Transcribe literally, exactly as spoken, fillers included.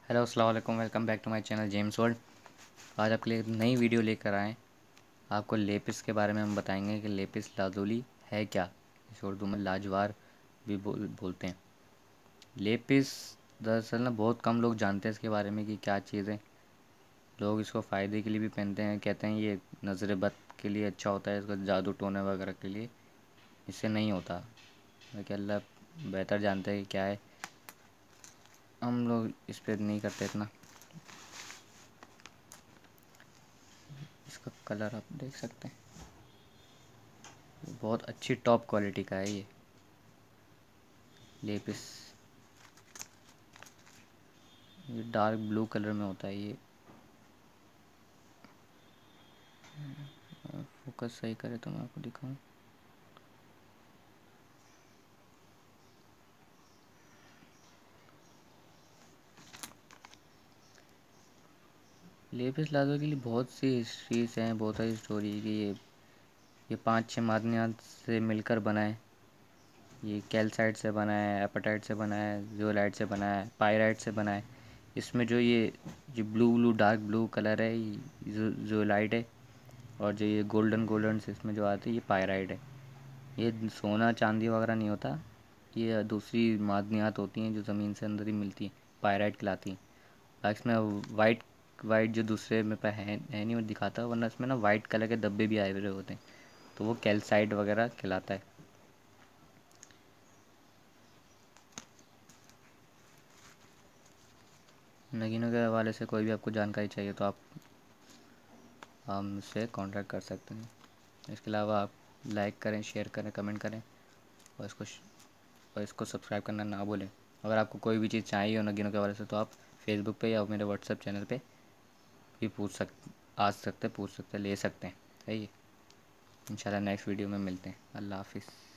Hello अस्सलाम वालेकुम, welcome back to my channel gems world. आज आपके लिए एक नई वीडियो लेकर आए। आपको लेपिस के बारे में हम बताएंगे कि लेपिस लाजुली है क्या। इस उर्दू में लाजवार भी बोल बोलते हैं। लेपिस दरअसल ना बहुत कम लोग जानते हैं इसके बारे में कि क्या चीज़ है। लोग इसको फ़ायदे के लिए भी पहनते हैं, कहते हैं ये नज़र बद के लिए अच्छा होता है, इसका जादू टोने वगैरह के लिए। इससे नहीं होता, लेकिन अल्लाह बेहतर जानते हैं कि क्या है। हम लोग इस पर नहीं करते इतना। इसका कलर आप देख सकते हैं, बहुत अच्छी टॉप क्वालिटी का है ये लेपिस। ये डार्क ब्लू कलर में होता है ये। फोकस सही करे तो मैं आपको दिखाऊं। लेपिस लाजो के लिए बहुत सी हिस्ट्रीज हैं, बहुत सारी स्टोरी की। ये ये पांच छह मादनियात से मिलकर बना है। ये कैल्साइट से बना है, एपेटाइट से बना है, जियोलाइट से बना है, पायराइट से बना है। इसमें जो ये जो blue blue dark blue colour है ये जियोलाइट है, और जो ये गोल्डन गोल्डन से इसमें जो आते हैं ये पायराइट है। ये सोना चांदी वगैरह नहीं होता, ये दूसरी मादनियात होती हैं जो ज़मीन से अंदर ही मिलती हैं, पायराइट कहलाती हैं। बाकी इसमें वाइट वाइट जो दूसरे में पे है, है नहीं वो दिखाता, वरना इसमें ना वाइट कलर के धब्बे भी आए हुए होते हैं, तो वो कैल्साइट वगैरह कहलाता है। नगीनों के हवाले से कोई भी आपको जानकारी चाहिए तो आप हमसे कांटेक्ट कर सकते हैं। इसके अलावा आप लाइक करें, शेयर करें, कमेंट करें, और इसको और इसको सब्सक्राइब करना ना भूलें। अगर आपको कोई भी चीज़ चाहिए हो नगीनों के हवाले से तो आप फेसबुक पे या मेरे व्हाट्सएप चैनल पे भी पूछ सक आ सकते पूछ सकते ले सकते हैं। सही है। इंशाल्लाह नेक्स्ट वीडियो में मिलते हैं। अल्लाह हाफिज़।